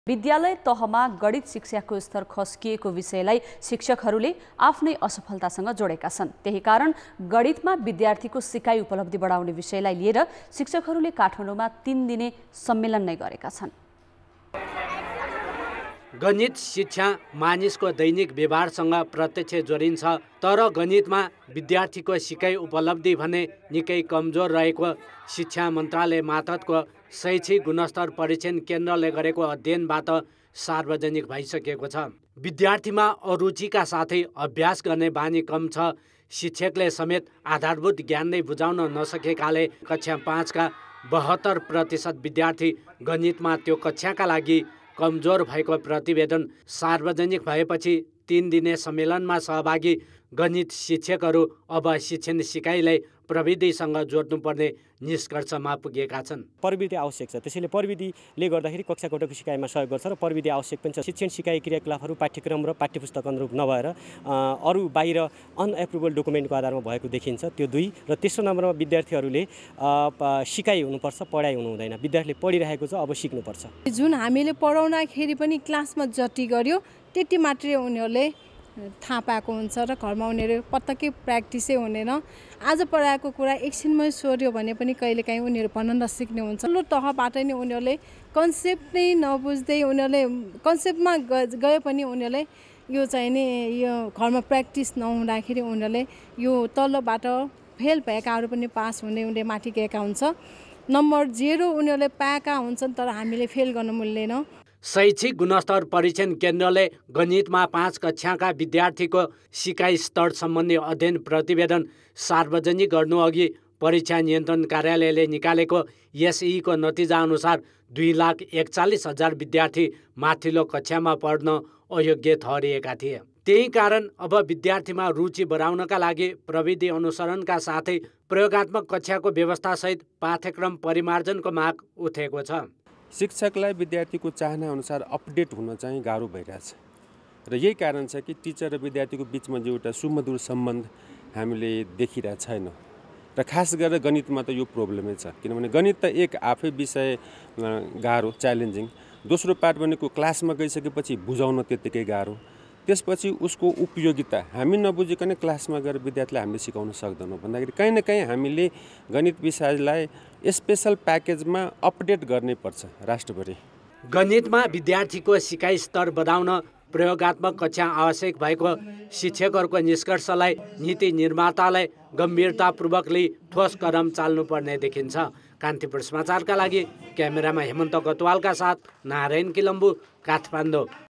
विद्यालय तहमा गणित शिक्षाको स्तर खस्किएको विषयलाई शिक्षकहरूले आफ्नै असफलतासँग जोडेका छन्। त्यही कारण गणितमा विद्यार्थीको सिकाइ उपलब्धि बढाउने विषयलाई लिएर शिक्षकहरूले काठमाडौँमा 3 दिने सम्मेलन नै गरेका छन्। गणित शिक्षा मानिसको दैनिक व्यवहारसँग प्रत्यक्ष जोडिन्छ, तर गणितमा विद्यार्थीको सिकाइ उपलब्धि भने निकै कमजोर रहेको शिक्षा मन्त्रालय मातहतको शैक्षिक गुणस्तर परीक्षण केन्द्रले गरेको अध्ययनबाट सार्वजनिक भइसकेको छ। विद्यार्थीमा अरुचिका साथै अभ्यास गर्ने बानी कम छ। शिक्षकले समेत आधारभूत ज्ञान नै बुझाउन नसकेकाले कक्षा 5 का 72% विद्यार्थी गणितमा त्यो कक्षाका लागि कमजोर भएको प्रतिवेदन सार्वजनिक भएपछि 3 दिने सम्मेलनमा सहभागी गणित शिक्षकहरू अब शिक्षण सिकाइलाई प्रविधिसँग जोड्नुपर्ने निष्कर्षमा पुगेका छन्। प्रविधि आवश्यक छ, त्यसैले प्रविधिले गर्दाखेरि कक्षा कोठाको सिकाइमा सहयोग गर्छ र प्रविधि आवश्यक पनि छ। शिक्षण सिकाइ क्रियाकलापहरू पाठ्यक्रम र पाठ्यपुस्तक अनुरूप नभएर अरू बाहिर अनएप्रुभल डकुमेन्टको आधारमा भएको देखिन्छ। त्यो 2 र तेस्रो नम्बरमा विद्यार्थीहरूले सिकाइ हुनुपर्छ, पढाइ हुनु हुँदैन। विद्यार्थीले पढिरहेको छ, अब सिक्नुपर्छ। जुन हामीले पढाउँदाखेरि पनि क्लासमा जति गर्यो त्यति मात्रै उनीहरूले थाहा पाएको हुन्छ र घरमा उनीहरू पटक्कै प्र्याक्टिसै हुँदैन। आज पढाएको कुरा एकछिनमै सोध्यो भने पनि कहिलेकाहीँ उनीहरू भन्न नसिक्ने हुन्छ। ठुलो तहबाट नै उनीहरूले कन्सेप्ट नै नबुझ्दै उनीहरूले कन्सेप्टमा गए पनि उनीहरूले यो चाहिँ नि यो घरमा प्र्याक्टिस नहुँदाखेरि उनीहरूले यो तल्लोबाट फेल भएकाहरू पनि पास हुँदै माथि गएका हुन्छ। नम्बर 0 उनीहरूले पाएका हुन्छन्, तर हामीले फेल गर्न मिल्दैन। शैक्षिक गुणस्तर परीक्षण केन्द्रले गणितमा 5 कक्षाका विद्यार्थीको सिकाइ स्तर सम्बन्धी अध्ययन प्रतिवेदन सार्वजनिक गर्नुअघि परीक्षा नियन्त्रण कार्यालयले निकालेको एसईको नतिजा अनुसार 2,41,000 विद्यार्थी माथिल्लो कक्षामा पढ्न अयोग्य ठहरिएका थिए। त्यही कारण अब विद्यार्थीमा रुचि बढाउनका लागि प्रविधि अनुसरणका साथै प्रयोगात्मक कक्षाको व्यवस्थासहित पाठ्यक्रम परिमार्जनको माग उठेको छ। शिक्षकलाई विद्यार्थीको चाहना अनुसार अपडेट हुन चाहिँ गाह्रो भइरहेछ र यही कारण छ कि टिचर र विद्यार्थीको बिचमा जो एउटा सुमधुर सम्बन्ध हामीले देखिरहेको छैन। र खास गरेर गणितमा त यो प्रब्लमै छ, किनभने गणित त एक आफै विषय गाह्रो, च्यालेन्जिङ। दोस्रो पार्ट भनेको क्लासमा गइसकेपछि बुझाउन त्यत्तिकै गाह्रो। त्यसपछि उसको उपयोगिता हामी नबुझिकन क्लासमा गएर विद्यार्थीलाई हामीले सिकाउन सक्दैनौँ भन्दाखेरि कहीँ न कहीँ हामीले गणित विषयलाई स्पेसल प्याकेजमा अपडेट गर्नै पर्छ राष्ट्रभरि। गणितमा विद्यार्थीको सिकाइ स्तर बढाउन प्रयोगात्मक कक्षा आवश्यक भएको शिक्षकहरूको निष्कर्षलाई नीति निर्मातालाई गम्भीरतापूर्वक लिई ठोस कदम चाल्नुपर्ने देखिन्छ। कान्तिपुर समाचारका लागि क्यामेरामा हेमन्त गतवालका साथ नारायण किलम्बु, काठमाडौँ।